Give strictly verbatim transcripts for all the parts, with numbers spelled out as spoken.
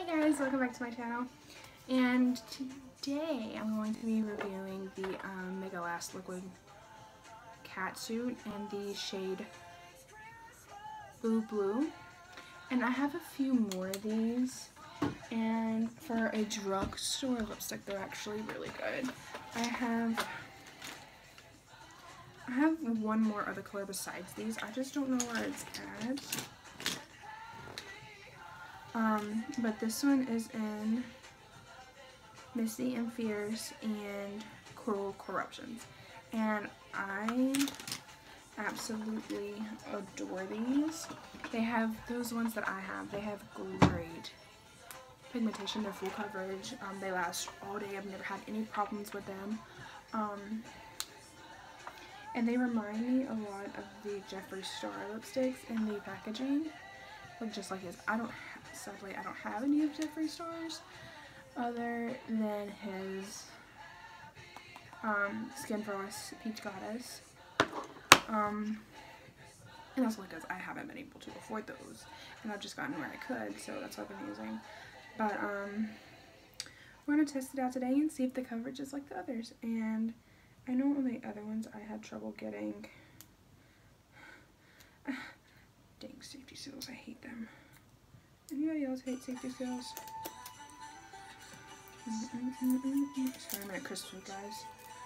Hi guys, welcome back to my channel, and today I'm going to be reviewing the um, Megalast liquid catsuit in the shade Blue Blue, and I have a few more of these, and for a drugstore lipstick they're actually really good. I have I have one more other color besides these, I just don't know where it's at. Um, but this one is in Misty and Fierce and Cruel Corruptions. And I absolutely adore these. They have those ones that I have. They have great pigmentation. They're full coverage. Um, they last all day. I've never had any problems with them. Um, and they remind me a lot of the Jeffree Star lipsticks in the packaging. Like just like his. I don't sadly I don't have any of Jeffree Star's other than his um, Skin Frost Peach Goddess. Um, and that's because I haven't been able to afford those, and I've just gotten where I could, so that's what I've been using. But um, we're gonna test it out today and see if the coverage is like the others. And I know on the other ones I had trouble getting. Dang safety seals, I hate them. Anybody else hate safety seals? Mm -mm -mm -mm -mm. Sorry, I'm at Christmas, guys.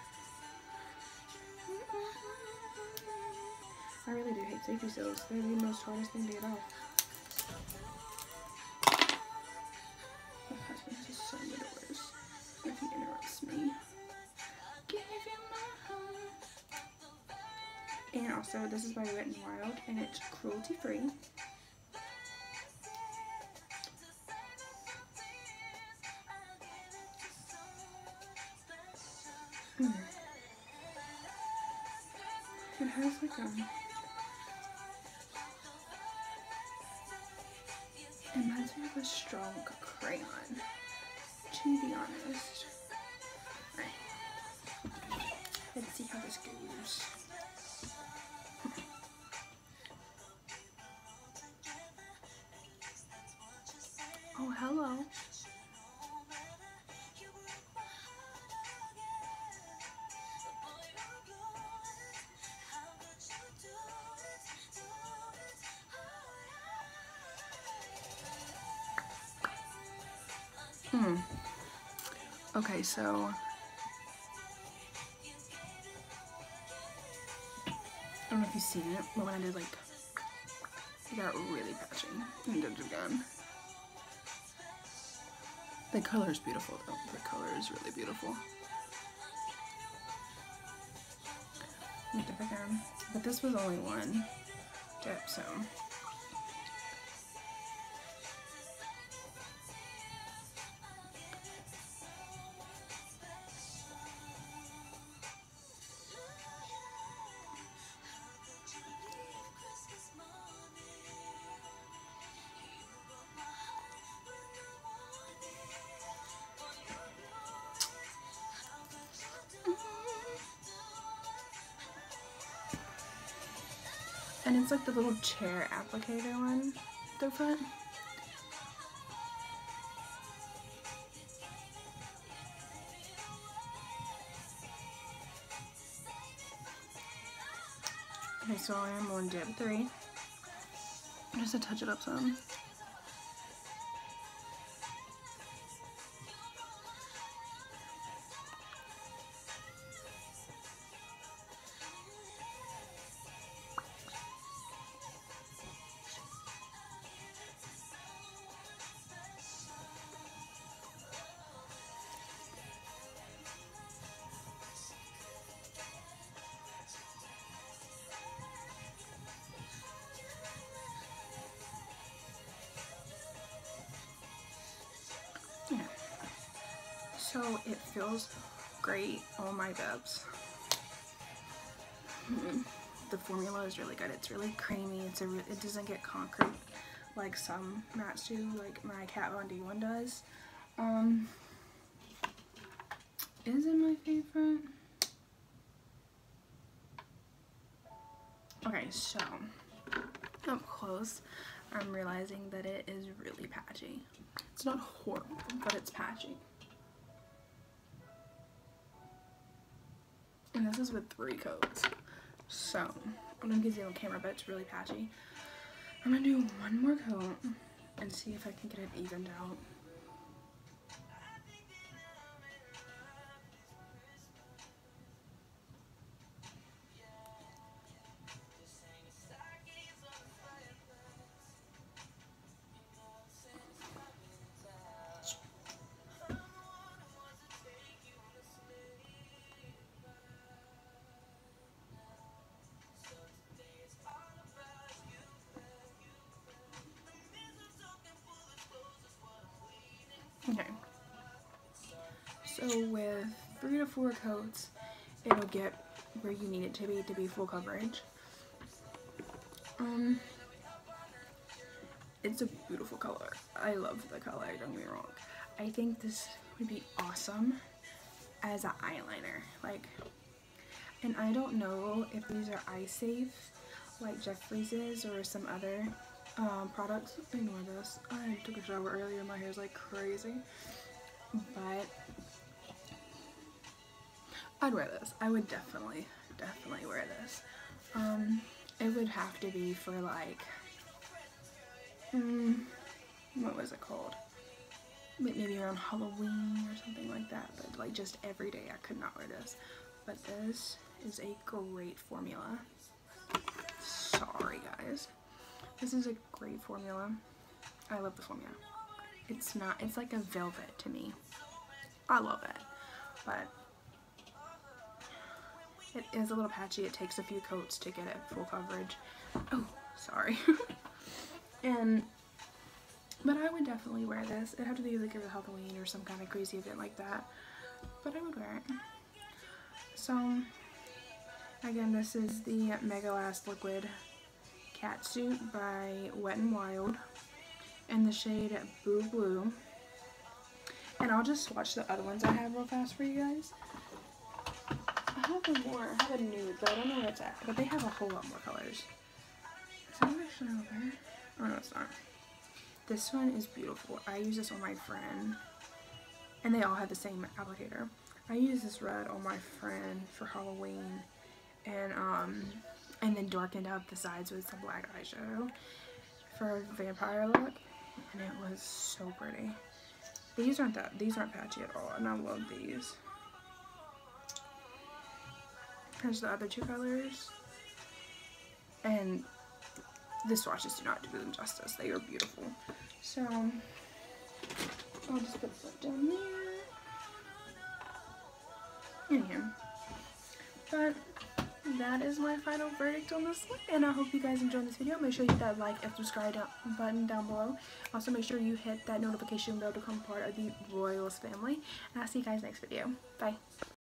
I really do hate safety seals. They're the most hardest thing to get off. My husband has so many doors. If he interrupts me. Give you my heart. And also, this is by Wet n Wild, and it's cruelty free. Mm. It has like a, it reminds me of a strong crayon, to be honest. Alright, let's see how this goes. Oh, hello. Hmm. Okay, so I don't know if you've seen it, but when I did like, it got really patchy and did it again. The color is beautiful though. The color is really beautiful. Let me dip again. But this was only one dip, so. And it's like the little chair applicator one, the front. Okay, so I am on dip three. Just to touch it up some. Yeah. So it feels great on my lips. Mm-hmm. The formula is really good. It's really creamy. It's a. Re it doesn't get concrete like some mattes do, like my Kat Von D one does. Um, is it my favorite? Okay, so up close, I'm realizing that it is really patchy. It's not horrible, but it's patchy. And this is with three coats. So, I'm gonna give you on camera, but it's really patchy. I'm gonna do one more coat and see if I can get it evened out. Okay, so with three to four coats, it'll get where you need it to be to be full coverage. Um, it's a beautiful color. I love the color, don't get me wrong. I think this would be awesome as an eyeliner. Like, and I don't know if these are eye safe, like Jeffree's is or some other um, products. Ignore this. I took a shower earlier. My hair's like crazy, but I'd wear this. I would definitely, definitely wear this. Um, it would have to be for like, um, what was it called? Maybe around Halloween or something like that. But like just every day, I could not wear this. But this is a great formula. Sorry, guys. This is a great formula. I love the formula. It's not, it's like a velvet to me. I love it. But it is a little patchy. It takes a few coats to get it full coverage. Oh, sorry. and, but I would definitely wear this. It'd have to be like a Halloween or some kind of crazy event like that. But I would wear it. So, again, this is the Megalast Liquid Catsuit by Wet n Wild in the shade Boo Blue. And I'll just swatch the other ones I have real fast for you guys. I have one more. I have a nude, but I don't know where it's at. But they have a whole lot more colors. Is that actually over there? Oh, no, it's not. This one is beautiful. I use this on my friend. And they all have the same applicator. I use this red on my friend for Halloween. And, um... and then darkened up the sides with some black eyeshadow for a vampire look, and it was so pretty. These aren't that these aren't patchy at all, and I love these. Here's the other two colors, and the swatches do not do them justice. They are beautiful. So I'll just put that down there. Anyhow, but that is my final verdict on this one, and I hope you guys enjoyed this video. Make sure you hit that like and subscribe down, button down below. Also, make sure you hit that notification bell to become part of the Royals family, and I'll see you guys next video. Bye.